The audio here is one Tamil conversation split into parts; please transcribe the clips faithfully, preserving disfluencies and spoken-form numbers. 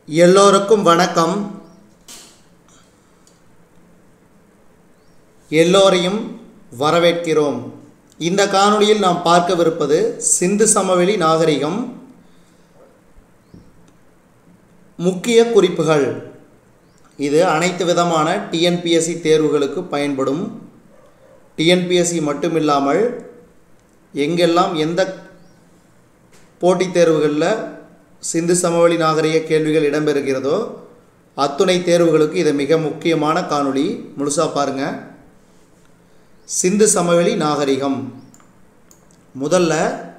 எல்லோருக்கும் வணக்கம். எல்லோரையும் வரவேற்கிறோம். இந்த காணொளியில் நாம் பார்க்கவிருப்பது சிந்து சமவெளி நாகரிகம். முக்கிய குறிப்புகள். இது அனைத்து விதமான T N P S C தேர்வுகளுக்கு பயன்படும். T N P S C மட்டுமில்லாமல் எங்கெல்லாம் எந்த போட்டித் தேர்வுகளில் சிந்து சமவெளி நாகரிக கேள்விகள் இடம்பெறுகிறதோ அத்துணை தேர்வுகளுக்கு இது மிக முக்கியமான காணொளி. முழுசாக பாருங்கள். சிந்து சமவெளி நாகரிகம். முதல்ல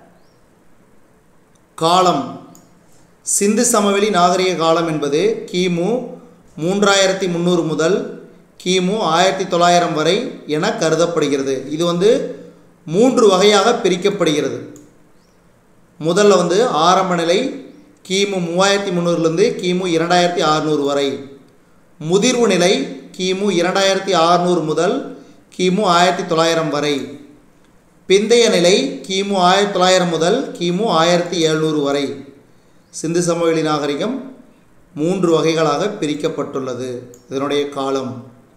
காலம். சிந்து சமவெளி நாகரிக காலம் என்பது கிமு மூன்றாயிரத்தி முந்நூறு முதல் கிமு ஆயிரத்தி தொள்ளாயிரம் வரை என கருதப்படுகிறது. இது வந்து மூன்று வகையாக பிரிக்கப்படுகிறது. முதல்ல வந்து ஆரம்ப நிலை கிமு மூவாயிரத்தி முந்நூறுலேருந்து கிமு இரண்டாயிரத்தி அறுநூறு வரை. முதிர்வு நிலை கிமு இரண்டாயிரத்தி அறுநூறு முதல் கிமு ஆயிரத்தி தொள்ளாயிரம் வரை. பிந்தைய நிலை கிமு ஆயிரத்தி தொள்ளாயிரம் முதல் கிமு ஆயிரத்தி எழுநூறு வரை. சிந்து சமவெளி நாகரிகம் மூன்று வகைகளாக பிரிக்கப்பட்டுள்ளது. இதனுடைய காலம்.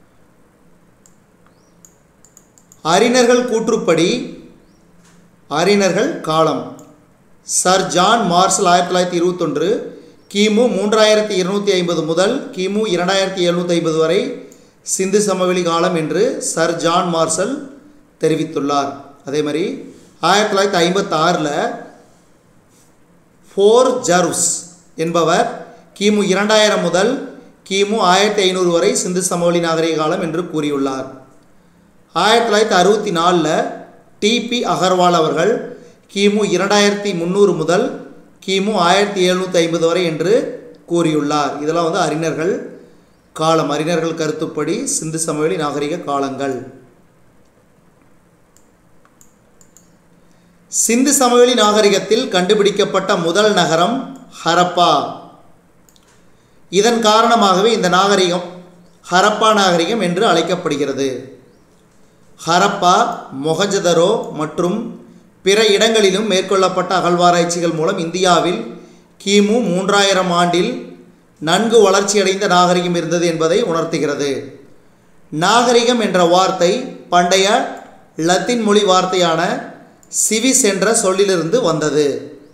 அறிஞர்கள் கூற்றுப்படி அறிஞர்கள் காலம் சர் ஜான் மார்ஷல் ஆயிரத்தி தொள்ளாயிரத்தி இருபத்தொன்று கிமு மூன்றாயிரத்தி இருநூற்றி ஐம்பது முதல் கிமு இரண்டாயிரத்தி எழுநூற்றி ஐம்பது வரை சிந்து சமவெளி காலம் என்று சர் ஜான் மார்ஷல் தெரிவித்துள்ளார். அதே மாதிரி ஆயிரத்தி தொள்ளாயிரத்தி ஐம்பத்தி ஆறில் ஃபோர் ஜர்வ்ஸ் என்பவர் கிமு இரண்டாயிரம் முதல் கிமு ஆயிரத்தி ஐநூறு வரை சிந்து சமவெளி நாகரிக காலம் என்று கூறியுள்ளார். ஆயிரத்தி தொள்ளாயிரத்தி அறுபத்தி நாலில் டிபி அகர்வால் அவர்கள் கிமு இரண்டாயிரத்தி முந்நூறு முதல் கிமு ஆயிரத்தி எழுநூற்றி ஐம்பது வரை என்று கூறியுள்ளார். இதெல்லாம் வந்து அறிஞர்கள் காலம். அறிஞர்கள் கருத்துப்படி சிந்து சமவெளி நாகரிக காலங்கள். சிந்து சமவெளி நாகரிகத்தில் கண்டுபிடிக்கப்பட்ட முதல் நகரம் ஹரப்பா. இதன் காரணமாகவே இந்த நாகரிகம் ஹரப்பா நாகரிகம் என்று அழைக்கப்படுகிறது. ஹரப்பா, மொஹஞ்சதரோ மற்றும் பிற இடங்களிலும் மேற்கொள்ளப்பட்ட அகழ்வாராய்ச்சிகள் மூலம் இந்தியாவில் கிமு மூன்றாயிரம் ஆண்டில் நன்கு வளர்ச்சியடைந்த நாகரிகம் இருந்தது என்பதை உணர்த்துகிறது. நாகரிகம் என்ற வார்த்தை பண்டைய லத்தீன் மொழி வார்த்தையான சிவிஸ் என்ற சொல்லிலிருந்து வந்தது.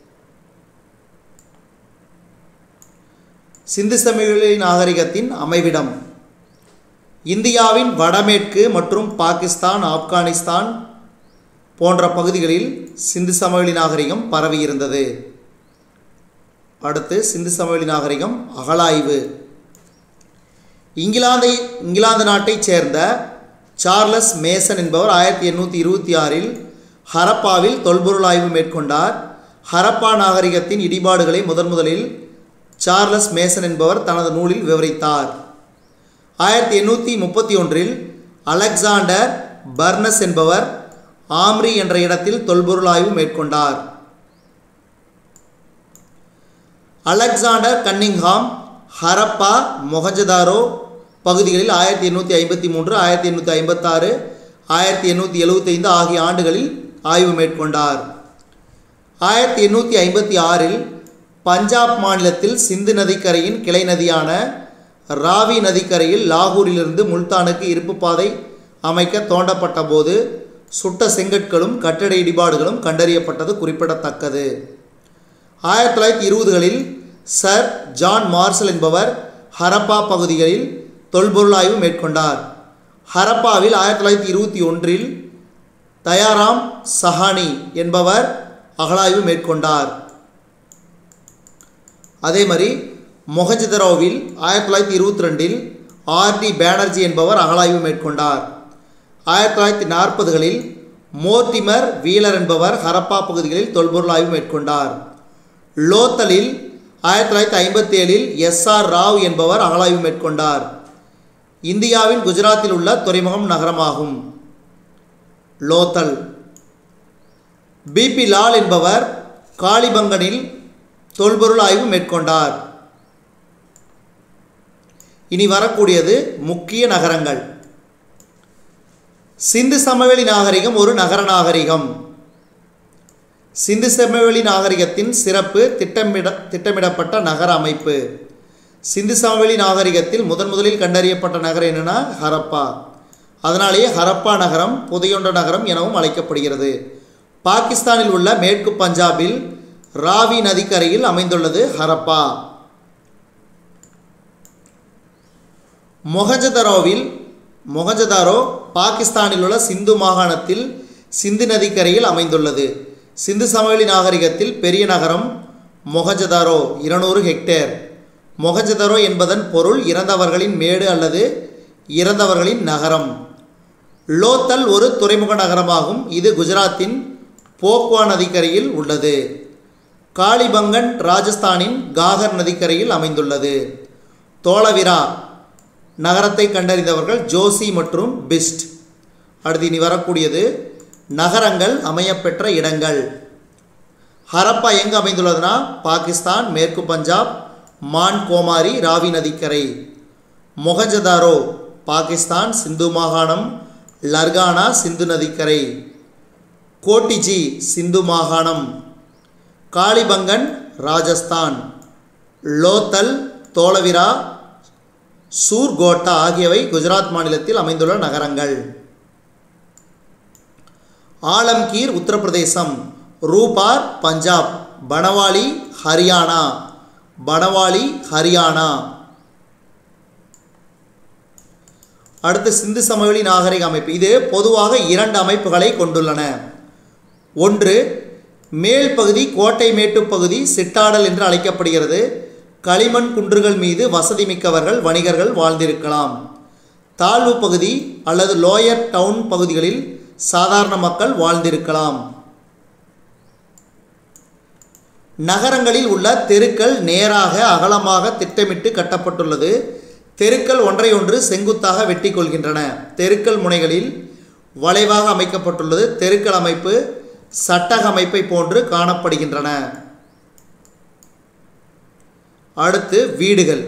சிந்து சமவெளி நாகரிகத்தின் அமைவிடம். இந்தியாவின் வடமேற்கு மற்றும் பாகிஸ்தான், ஆப்கானிஸ்தான் போன்ற பகுதிகளில் சிந்து சமவெளி நாகரிகம் பரவியிருந்தது. அடுத்து சிந்து சமவெளி நாகரிகம் அகழாய்வு. இங்கிலாந்தை இங்கிலாந்து நாட்டைச் சேர்ந்த சார்லஸ் மேசன் என்பவர் ஆயிரத்தி எண்ணூற்றி இருபத்தி ஆறில் ஹரப்பாவில் தொல்பொருள் ஆய்வு மேற்கொண்டார். ஹரப்பா நாகரிகத்தின் இடிபாடுகளை முதன் முதலில் சார்லஸ் மேசன் என்பவர் தனது நூலில் விவரித்தார். ஆயிரத்தி எண்ணூற்றி முப்பத்தி ஒன்றில் அலெக்சாண்டர் பர்னஸ் என்பவர் ஆம்ரி என்ற இடத்தில் தொல்பொருள் ஆய்வு மேற்கொண்டார். அலெக்சாண்டர் கன்னிங்ஹாம் ஹரப்பா, மொஹஞ்சதாரோ பகுதிகளில் ஆயிரத்தி எண்ணூற்றி ஐம்பத்தி மூன்று ஆயிரத்தி எண்ணூற்றி ஐம்பத்தாறு ஆயிரத்தி எண்ணூற்றி எழுபத்தைந்து ஆகிய ஆண்டுகளில் ஆய்வு மேற்கொண்டார். ஆயிரத்தி எண்ணூற்றி ஐம்பத்தி ஆறில் பஞ்சாப் மாநிலத்தில் சிந்து நதிக்கரையின் கிளை நதியான ராவி நதிக்கரையில் லாகூரிலிருந்து முல்தானுக்கு இருப்பு பாதை அமைக்க தோண்டப்பட்ட போது சுட்ட செங்கற்களும் கட்டட இடிபாடுகளும் கண்டறியப்பட்டது குறிப்பிடத்தக்கது. ஆயிரத்தி தொள்ளாயிரத்தி இருபதுகளில் சர் ஜான் மார்ஷல் என்பவர் ஹரப்பா பகுதிகளில் தொல்பொருள் ஆய்வு மேற்கொண்டார். ஹரப்பாவில் ஆயிரத்தி தொள்ளாயிரத்தி இருபத்தி ஒன்றில் தயாராம் சஹானி என்பவர் அகழாய்வு மேற்கொண்டார். அதே மாதிரி மொஹஞ்சதரோவில் ஆயிரத்தி தொள்ளாயிரத்தி இருபத்தி ரெண்டில் ஆர் டி பேனர்ஜி என்பவர் அகழாய்வு மேற்கொண்டார். ஆயிரத்தி தொள்ளாயிரத்தி நாற்பதுகளில் மோர்டிமர் வீலர் என்பவர் ஹரப்பா பகுதிகளில் தொல்பொருள் ஆய்வு மேற்கொண்டார். லோத்தலில் ஆயிரத்தி தொள்ளாயிரத்தி ஐம்பத்தி ஏழில் எஸ் ஆர் ராவ் என்பவர் அகழாய்வு மேற்கொண்டார். இந்தியாவின் குஜராத்தில் உள்ள துறைமுகம் நகரமாகும் லோத்தல். பிபி லால் என்பவர் காளிபங்கனில் தொல்பொருள் ஆய்வு மேற்கொண்டார். இனி வரக்கூடியது முக்கிய நகரங்கள். சிந்து சமவெளி நாகரிகம் ஒரு நகர நாகரிகம். சிந்து சமவெளி நாகரிகத்தின் சிறப்பு திட்டமிட திட்டமிடப்பட்ட நகர அமைப்பு. சிந்து சமவெளி நாகரிகத்தில் முதன் முதலில் கண்டறியப்பட்ட நகரம் என்னென்னா ஹரப்பா. அதனாலேயே ஹரப்பா நகரம் புதையுண்ட நகரம் எனவும் அழைக்கப்படுகிறது. பாகிஸ்தானில் உள்ள மேற்கு பஞ்சாபில் ராவி நதிக்கரையில் அமைந்துள்ளது ஹரப்பா. மொஹஞ்சதாரோவில் மொஹஞ்சதாரோ பாகிஸ்தானில் உள்ள சிந்து மாகாணத்தில் சிந்து நதிக்கரையில் அமைந்துள்ளது. சிந்து சமவெளி நாகரிகத்தில் பெரிய நகரம் மொஹஞ்சதாரோ இருநூறு ஹெக்டேர். மொஹஞ்சதாரோ என்பதன் பொருள் இறந்தவர்களின் மேடு அல்லது இறந்தவர்களின் நகரம். லோத்தல் ஒரு துறைமுக நகரமாகும். இது குஜராத்தின் போக்வா நதிக்கரையில் உள்ளது. காளிபங்கன் ராஜஸ்தானின் காகர் நதிக்கரையில் அமைந்துள்ளது. தோலவிரா நகரத்தை கண்டறிந்தவர்கள் ஜோசி மற்றும் பிஸ்ட். அடுத்து இனி வரக்கூடியது நகரங்கள் அமையப்பெற்ற இடங்கள். ஹரப்பா எங்கு அமைந்துள்ளதுன்னா பாகிஸ்தான், மேற்கு பஞ்சாப், மான் கோமாரி, ராவி நதிக்கரை. மொஹஞ்சதாரோ பாகிஸ்தான், சிந்து மாகாணம், லர்கானா சிந்து நதிக்கரை. கோட்டிஜி சிந்து மாகாணம். காளிபங்கன் ராஜஸ்தான். லோத்தல், தோலவிரா, சூர்கோட்டா ஆகியவை குஜராத் மாநிலத்தில் அமைந்துள்ள நகரங்கள். ஆலம்கீர் உத்தரப்பிரதேசம். ரூபார் பஞ்சாப். பனவாலி ஹரியானா. பனவாலி ஹரியானா. அடுத்து சிந்து சமவெளி நாகரிக அமைப்பு. இது பொதுவாக இரண்டு அமைப்புகளை கொண்டுள்ளன. ஒன்று மேல் பகுதி கோட்டை மேட்டு பகுதி சிட்டாடல் என்று அழைக்கப்படுகிறது. களிமண் குன்றுகள் மீது வசதி மிக்கவர்கள் வணிகர்கள் வாழ்ந்திருக்கலாம். தாழ்வு பகுதி அல்லது லோயர் டவுன் பகுதிகளில் சாதாரண மக்கள் வாழ்ந்திருக்கலாம். நகரங்களில் உள்ள தெருக்கள் நேராக அகலமாக திட்டமிட்டு கட்டப்பட்டுள்ளது. தெருக்கள் ஒன்றையொன்று செங்குத்தாக வெட்டி கொள்கின்றன. தெருக்கள் முனைகளில் வளைவாக அமைக்கப்பட்டுள்ளது. தெருக்கள் அமைப்பு சட்டக அமைப்பை போன்று காணப்படுகின்றன. அடுத்து வீடுகள்.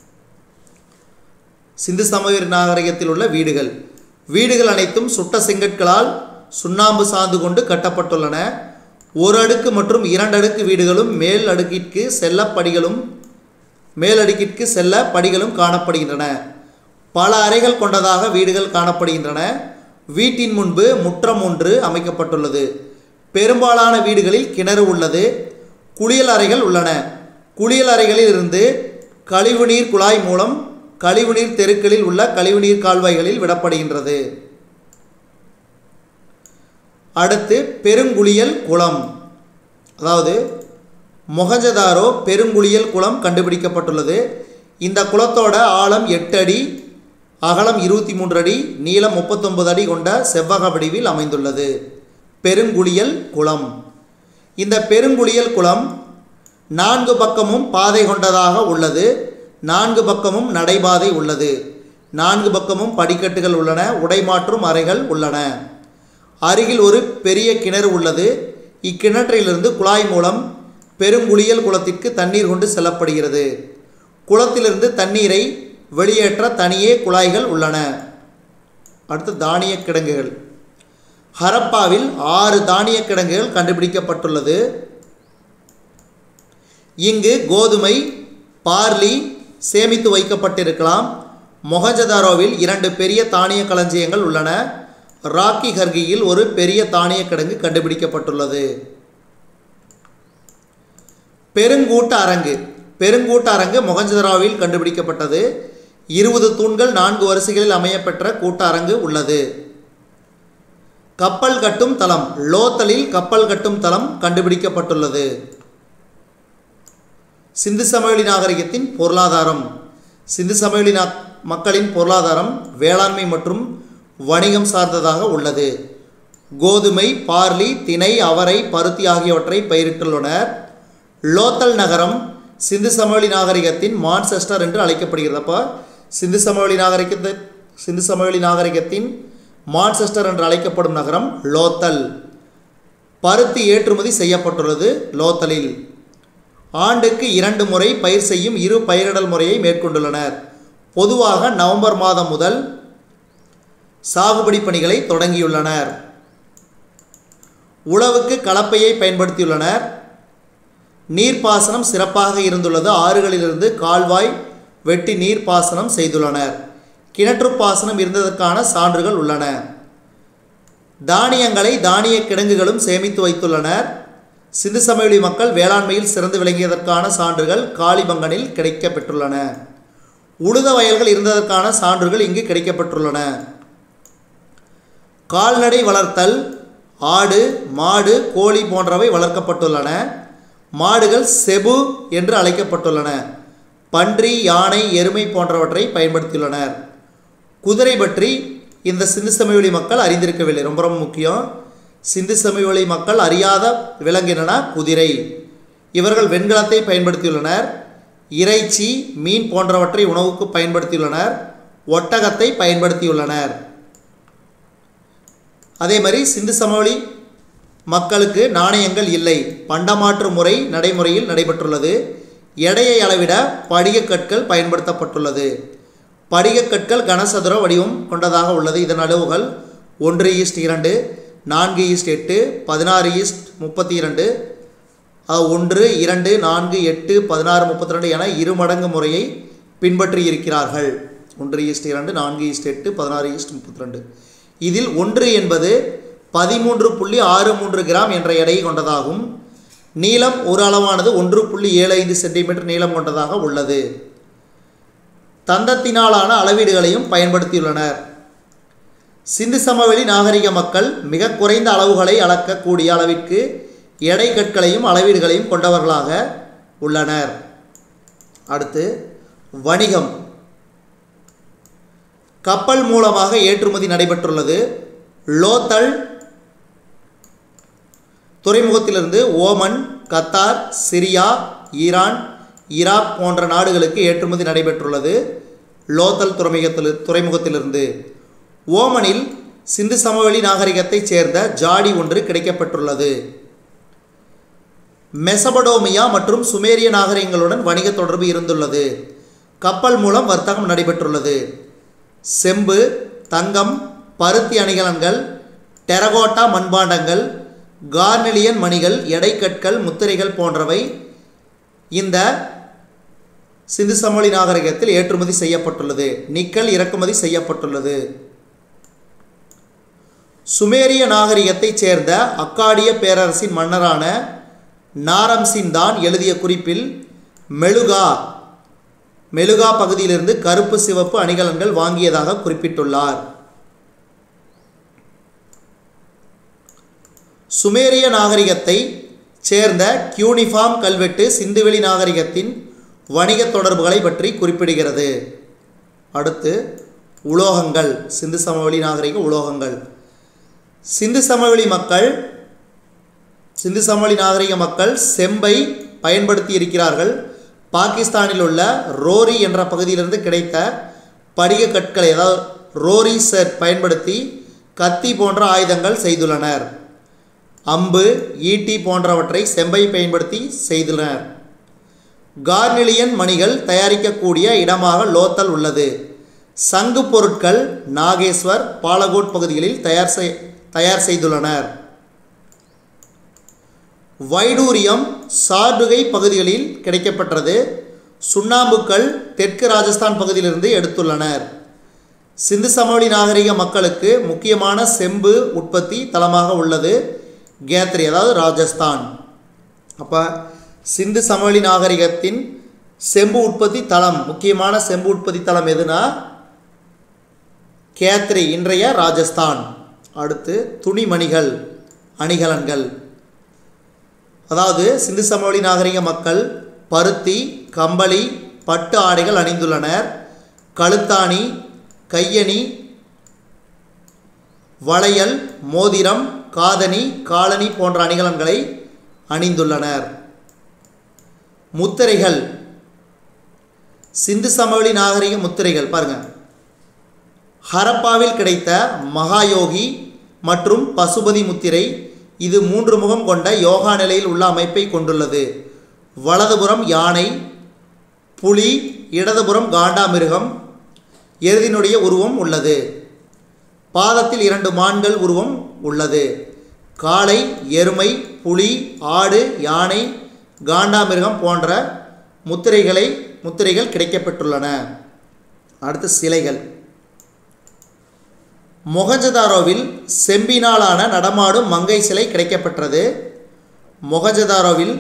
சிந்து சமவெளி நாகரிகத்தில் உள்ள வீடுகள். வீடுகள் அனைத்தும் சுட்ட செங்கற்களால் சுண்ணாம்பு சாந்து கொண்டு கட்டப்பட்டுள்ளன. ஒரு அடுக்கு மற்றும் இரண்டு அடுக்கு வீடுகளும் மேல் அடுக்கிற்கு செல்ல படிகளும் மேல் அடுக்கிற்கு செல்ல படிகளும் காணப்படுகின்றன. பல அறைகள் கொண்டதாக வீடுகள் காணப்படுகின்றன. வீட்டின் முன்பு முற்றம் ஒன்று அமைக்கப்பட்டுள்ளது. பெரும்பாலான வீடுகளில் கிணறு உள்ளது. குளியல் அறைகள் உள்ளன. குளியல் அறைகளில் இருந்து கழிவுநீர் குழாய் மூலம் கழிவுநீர் தெருக்களில் உள்ள கழிவுநீர் கால்வாய்களில் விடப்படுகின்றது. அடுத்து பெருங்குளியல் குளம். அதாவது மொஹஞ்சதாரோ பெருங்குளியல் குளம் கண்டுபிடிக்கப்பட்டுள்ளது. இந்த குளத்தோட ஆழம் எட்டு அடி, அகலம் இருபத்தி மூன்று அடி, நீளம் முப்பத்தொன்பது அடி கொண்ட செவ்வக வடிவில் அமைந்துள்ளது. பெருங்குளியல் குளம். இந்த பெருங்குளியல் குளம் நான்கு பக்கமும் பாதை கொண்டதாக உள்ளது. நான்கு பக்கமும் நடைபாதை உள்ளது. நான்கு பக்கமும் படிக்கட்டுகள் உள்ளன. உடைமாற்றும் அறைகள் உள்ளன. அருகில் ஒரு பெரிய கிணறு உள்ளது. இக்கிணற்றிலிருந்து குழாய் மூலம் பெருங்குளியல் குளத்திற்கு தண்ணீர் கொண்டு செல்லப்படுகிறது. குளத்திலிருந்து தண்ணீரை வெளியேற்ற தனியே குழாய்கள் உள்ளன. அடுத்து தானிய கிடங்குகள். ஹரப்பாவில் ஆறு தானிய கிடங்குகள் கண்டுபிடிக்கப்பட்டுள்ளது. இங்கு கோதுமை, பார்லி சேமித்து வைக்கப்பட்டிருக்கலாம். மொஹஞ்சதாரோவில் இரண்டு பெரிய தானிய களஞ்சியங்கள் உள்ளன. ராக்கி ஹர்கியில் ஒரு பெரிய தானிய கிடங்கு கண்டுபிடிக்கப்பட்டுள்ளது. பெருங்கூட்ட அரங்கு. பெருங்கூட்ட அரங்கு மொஹஞ்சதாரோவில் கண்டுபிடிக்கப்பட்டது. இருபது தூண்கள் நான்கு வரிசைகளில் அமையப்பெற்ற கூட்ட அரங்கு உள்ளது. கப்பல் கட்டும் தளம். லோத்தலில் கப்பல் கட்டும் தளம் கண்டுபிடிக்கப்பட்டுள்ளது. சிந்து சமவெளி நாகரிகத்தின் பொருளாதாரம். சிந்து சமவெளி மக்களின் பொருளாதாரம் வேளாண்மை மற்றும் வணிகம் சார்ந்ததாக உள்ளது. கோதுமை, பார்லி, திணை, அவரை, பருத்தி ஆகியவற்றை பயிரிட்டுள்ளனர். லோத்தல் நகரம் சிந்து சமவெளி நாகரிகத்தின் மான்செஸ்டர் என்று அழைக்கப்படுகிறது. அப்போ சிந்து சமவெளி நாகரிகத்தை சிந்து சமவெளி நாகரிகத்தின் மான்செஸ்டர் என்று அழைக்கப்படும் நகரம் லோத்தல். பருத்தி ஏற்றுமதி செய்யப்பட்டுள்ளது லோத்தலில். ஆண்டுக்கு இரண்டு முறை பயிர் செய்யும் இரு பயிரிடல் முறையை மேற்கொண்டுள்ளனர். பொதுவாக நவம்பர் மாதம் முதல் சாகுபடி பணிகளை தொடங்கியுள்ளனர். உழவுக்கு கலப்பையை பயன்படுத்தியுள்ளனர். நீர்ப்பாசனம் சிறப்பாக இருந்துள்ளது. ஆறுகளிலிருந்து கால்வாய், வெட்டி நீர் பாசனம் செய்துள்ளனர். கிணற்று பாசனம் இருந்ததற்கான சான்றுகள் உள்ளன. தானியங்களை தானிய கிடங்குகளும் சேமித்து வைத்துள்ளனர். சிந்து சமவெளி மக்கள் வேளாண்மையில் சிறந்து விளங்கியதற்கான சான்றுகள் காளிபங்கனில் கிடைக்கப்பெற்றுள்ளன. உழுத வயல்கள் இருந்ததற்கான சான்றுகள் இங்கு கிடைக்கப்பெற்றுள்ளன. கால்நடை வளர்த்தல், ஆடு, மாடு, கோழி போன்றவை வளர்க்கப்பட்டுள்ளன. மாடுகள் செபு என்று அழைக்கப்பட்டுள்ளன. பன்றி, யானை, எருமை போன்றவற்றை பயன்படுத்தியுள்ளனர். குதிரை பற்றி இந்த சிந்து சமவெளி மக்கள் அறிந்திருக்கவில்லை. ரொம்ப ரொம்ப முக்கியம். சிந்து சமவெளி மக்கள் அறியாத விலங்கினா குதிரை. இவர்கள் வெண்கலத்தை பயன்படுத்தியுள்ளனர். இறைச்சி, மீன் போன்றவற்றை உணவுக்கு பயன்படுத்தியுள்ளனர். ஒட்டகத்தை பயன்படுத்தியுள்ளனர். அதே மாதிரி சிந்து சமவெளி மக்களுக்கு நாணயங்கள் இல்லை. பண்டமாற்று முறை நடைமுறையில் நடைபெற்றுள்ளது. எடையை அளவிட படிகக்கற்கள் பயன்படுத்தப்பட்டுள்ளது. படிகக்கற்கள் கனசதுர வடிவம் கொண்டதாக உள்ளது. இதன் அளவுகள் ஒன்று ஈஸ்ட் இரண்டு, நான்கு ஈஸ்ட் எட்டு, பதினாறு ஈஸ்ட் முப்பத்தி இரண்டு, ஒன்று இரண்டு நான்கு எட்டு பதினாறு முப்பத்தி ரெண்டு என இரு மடங்கு முறையை பின்பற்றி இருக்கிறார்கள். ஒன்று ஈஸ்ட் இரண்டு, நான்கு ஈஸ்ட் எட்டு, பதினாறு ஈஸ்ட் முப்பத்தி ரெண்டு. இதில் ஒன்று என்பது பதிமூன்று புள்ளி ஆறு மூன்று கிராம் என்ற எடையை கொண்டதாகும். நீளம் ஒரு அளவானது ஒன்று புள்ளி ஏழு ஐந்து சென்டிமீட்டர் நீளம் கொண்டதாக உள்ளது. தந்தத்தினாலான அளவீடுகளையும் பயன்படுத்தியுள்ளனர். சிந்து சமவெளி நாகரிக மக்கள் மிக குறைந்த அளவுகளை அளக்கக்கூடிய அளவிற்கு எடை கற்களையும் அளவீடுகளையும் கொண்டவர்களாக உள்ளனர். அடுத்து வணிகம். கப்பல் மூலமாக ஏற்றுமதி நடைபெற்றுள்ளது. லோத்தல் துறைமுகத்திலிருந்து Oman, Qatar, Syria, Iran, Iraq போன்ற நாடுகளுக்கு ஏற்றுமதி நடைபெற்றுள்ளது. லோத்தல் துறைமுகத்தில் துறைமுகத்திலிருந்து ஓமனில் சிந்து சமவெளி நாகரிகத்தைச் சேர்ந்த ஜாடி ஒன்று கிடைக்கப்பெற்றுள்ளது. மெசபடோமியா மற்றும் சுமேரிய நாகரிகங்களுடன் வணிக தொடர்பு இருந்துள்ளது. கப்பல் மூலம் வர்த்தகம் நடைபெற்றுள்ளது. செம்பு, தங்கம், பருத்தி அணிகலன்கள், டெரகோட்டா மண்பாண்டங்கள், கார்னெலியன் மணிகள், எடைக்கற்கள், முத்திரைகள் போன்றவை இந்த சிந்து சமவெளி நாகரிகத்தில் ஏற்றுமதி செய்யப்பட்டுள்ளது. நிக்கல் இறக்குமதி செய்யப்பட்டுள்ளது. சுமேரிய நாகரிகத்தைச் சேர்ந்த அக்காடிய பேரரசின் மன்னரான நாரம்சின் தான் எழுதிய குறிப்பில் மெலுகா மெலுகா பகுதியிலிருந்து கருப்பு சிவப்பு அணிகலன்கள் வாங்கியதாக குறிப்பிட்டுள்ளார். சுமேரிய நாகரிகத்தை சேர்ந்த கியூனிஃபார்ம் கல்வெட்டு சிந்துவெளி நாகரிகத்தின் வணிக தொடர்புகளை பற்றி குறிப்பிடுகிறது. அடுத்து உலோகங்கள். சிந்து சமவெளி நாகரிக உலோகங்கள். சிந்து சமவெளி மக்கள் சிந்து சமவெளி நாகரிக மக்கள் செம்பை பயன்படுத்தி இருக்கிறார்கள். பாகிஸ்தானில் உள்ள ரோரி என்ற பகுதியிலிருந்து கிடைத்த படிக கற்களை, அதாவது ரோரி செட் பயன்படுத்தி கத்தி போன்ற ஆயுதங்கள் செய்துள்ளனர். அம்பு, ஈட்டி போன்றவற்றை செம்பை பயன்படுத்தி செய்துள்ளனர். கார்னெலியன் மணிகள் தயாரிக்கக்கூடிய இடமாக லோத்தல் உள்ளது. சங்கு பொருட்கள் நாகேஸ்வர், பாலகோட் பகுதிகளில் தயார் செய் தயார் செய்துள்ளனர். வைடூரியம் சார்டுகை பகுதிகளில் கிடைக்கப்பெற்றது. சுண்ணாம்புக்கள் தெற்கு ராஜஸ்தான் பகுதியிலிருந்து எடுத்துள்ளனர். சிந்து சமவெளி நாகரிக மக்களுக்கு முக்கியமான செம்பு உற்பத்தி தளமாக உள்ளது கேத்ரி, அதாவது ராஜஸ்தான். அப்போ சிந்து சமவெளி நாகரிகத்தின் செம்பு உற்பத்தி தளம், முக்கியமான செம்பு உற்பத்தி தளம் எதுனா கேத்ரி, இன்றைய ராஜஸ்தான். அடுத்து துணிமணிகள், அணிகலன்கள். அதாவது சிந்து சமவெளி நாகரிக மக்கள் பருத்தி, கம்பளி, பட்டு ஆடைகள் அணிந்துள்ளனர். கழுத்தாணி, கையணி, வளையல், மோதிரம், காதணி, காலணி போன்ற அணிகலன்களை அணிந்துள்ளனர். முத்திரைகள். சிந்து சமவெளி நாகரிக முத்திரைகள் பாருங்க. ஹரப்பாவில் கிடைத்த மகாயோகி மற்றும் பசுபதி முத்திரை. இது மூன்று முகம் கொண்ட யோகா நிலையில் உள்ள அமைப்பை கொண்டுள்ளது. வலதுபுறம் யானை, புலி, இடதுபுறம் காண்டாமிருகம், எருதினுடைய உருவம் உள்ளது. பாதத்தில் இரண்டு மான்கள் உருவம் உள்ளது. காளை, எருமை, புலி, ஆடு, யானை, காண்டாமிருகம் போன்ற முத்திரைகளை முத்திரைகள் கிடைக்கப்பெற்றுள்ளன. அடுத்து சிலைகள். மொஹஞ்சதாரோவில் செம்பினாலான நடமாடும் மங்கை சிலை கிடைக்கப்பெற்றது. மொஹஞ்சதாரோவில்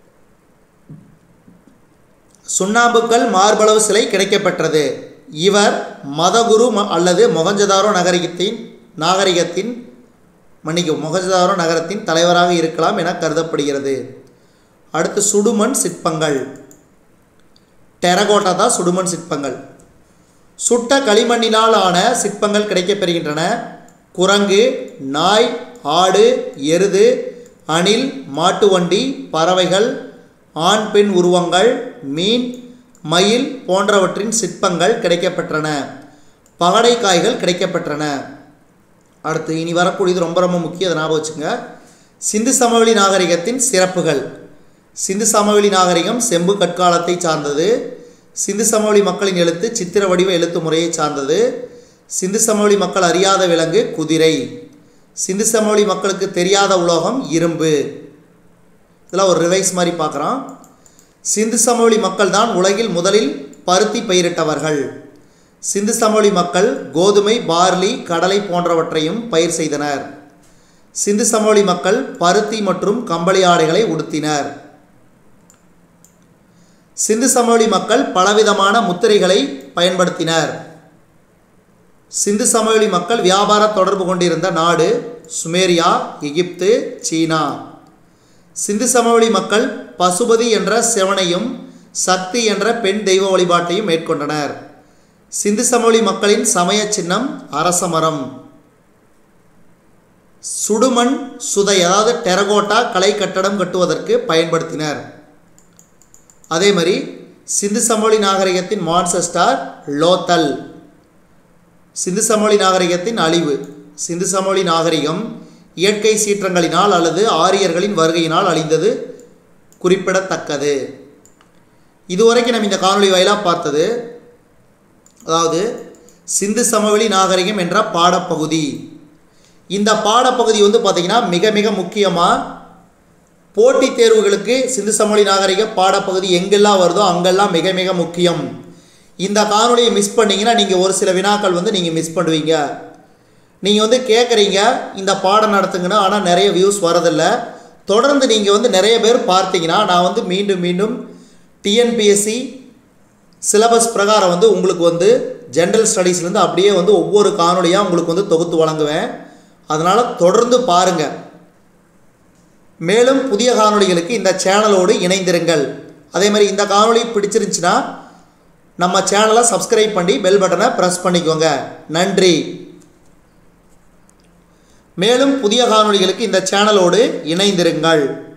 சுண்ணாம்புக்கல் மார்பளவு சிலை கிடைக்கப்பெற்றது. இவர் மதகுரு அல்லது மொஹஞ்சதாரோ நகரத்தின் நாகரிகத்தின் மன்னிக்கும் மொஹஞ்சதாரோ நகரத்தின் தலைவராக இருக்கலாம் என கருதப்படுகிறது. அடுத்து சுடுமண் சிற்பங்கள். டெரகோட்டா தான் சுடுமண் சிற்பங்கள். சுட்ட களிமண்ணினால் ஆன சிற்பங்கள் கிடைக்கப்பெறுகின்றன. குரங்கு, நாய், ஆடு, எருது, அணில், மாட்டு வண்டி, பறவைகள், ஆண் பெண் உருவங்கள், மீன், மயில் போன்றவற்றின் சிற்பங்கள் கிடைக்கப்பெற்றன. பகடைக்காய்கள் கிடைக்கப்பெற்றன. அடுத்து இனி வரக்கூடியது ரொம்ப ரொம்ப முக்கியம், அதை ஞாபகம் வச்சுங்க. சிந்து சமவெளி நாகரிகத்தின் சிறப்புகள். சிந்து சமவெளி நாகரிகம் செம்பு கற்காலத்தை சார்ந்தது. சிந்து சமவெளி மக்களின் எழுத்து சித்திர வடிவ எழுத்து முறையை சார்ந்தது. சிந்து சமவெளி மக்கள் அறியாத விலங்கு குதிரை. சிந்து சமவெளி மக்களுக்கு தெரியாத உலோகம் இரும்பு. இதெல்லாம் ஒரு ரிவைஸ் மாதிரி பார்க்குறோம். சிந்து சமவெளி மக்கள் தான் உலகில் முதலில் பருத்தி பயிரிட்டவர்கள். சிந்து சமவெளி மக்கள் கோதுமை, பார்லி, கடலை போன்றவற்றையும் பயிர் செய்தனர். சிந்து சமவெளி மக்கள் பருத்தி மற்றும் கம்பளி ஆடைகளை உடுத்தினர். சிந்து சமவெளி மக்கள் பலவிதமான முத்திரைகளை பயன்படுத்தினர். சிந்து சமவெளி மக்கள் வியாபார தொடர்பு கொண்டிருந்த நாடு சுமேரியா, எகிப்து, சீனா. சிந்து சமவெளி மக்கள் பசுபதி என்ற சிவனையும் சக்தி என்ற பெண் தெய்வ வழிபாட்டையும் மேற்கொண்டனர். சிந்து சமவெளி மக்களின் சமய சின்னம் அரச மரம். சுடுமண் சுதை அதாவது டெரகோட்டா கலை கட்டடம் கட்டுவதற்கு பயன்படுத்தினர். அதே மாதிரி சிந்து சமவெளி நாகரிகத்தின் மான்செஸ்டார் லோத்தல். சிந்து சமவெளி நாகரிகத்தின் அழிவு. சிந்து சமவெளி நாகரிகம் இயற்கை சீற்றங்களினால் அல்லது ஆரியர்களின் வருகையினால் அழிந்தது குறிப்பிடத்தக்கது. இதுவரைக்கும் நம்ம இந்த காணொளி வாயிலாக பார்த்தது அதாவது சிந்து சமவெளி நாகரிகம் என்ற பாடப்பகுதி. இந்த பாடப்பகுதி வந்து பார்த்திங்கன்னா மிக மிக முக்கியமாக போட்டித் தேர்வுகளுக்கு சிந்து சமவெளி நாகரிக பாடப்பகுதி எங்கெல்லாம் வருதோ அங்கெல்லாம் மிக மிக முக்கியம். இந்த காணொளியை மிஸ் பண்ணிங்கன்னா நீங்கள் ஒரு சில வினாக்கள் வந்து நீங்கள் மிஸ் பண்ணுவீங்க. நீங்கள் வந்து கேட்குறீங்க இந்த பாடம் நடத்துங்கன்னா, ஆனால் நிறைய வியூஸ் வரதில்லை. தொடர்ந்து நீங்கள் வந்து நிறைய பேர் பார்த்தீங்கன்னா நான் வந்து மீண்டும் மீண்டும் டிஎன்பிஎஸ்சி சிலபஸ் பிரகாரம் வந்து உங்களுக்கு வந்து ஜென்ரல் ஸ்டடீஸ்லேருந்து அப்படியே வந்து ஒவ்வொரு காணொலியாக உங்களுக்கு வந்து தொகுத்து வழங்குவேன். அதனால் தொடர்ந்து பாருங்கள். மேலும் புதிய காணொளிகளுக்கு இந்த சேனலோடு இணைந்திருங்கள். அதே மாதிரி இந்த காணொளி பிடிச்சிருந்துச்சுன்னா நம்ம சேனலை சப்ஸ்கிரைப் பண்ணி பெல் பட்டனை ப்ரெஸ் பண்ணிக்கோங்க. நன்றி. மேலும் புதிய காணொளிகளுக்கு இந்த சேனலோடு இணைந்திருங்கள்.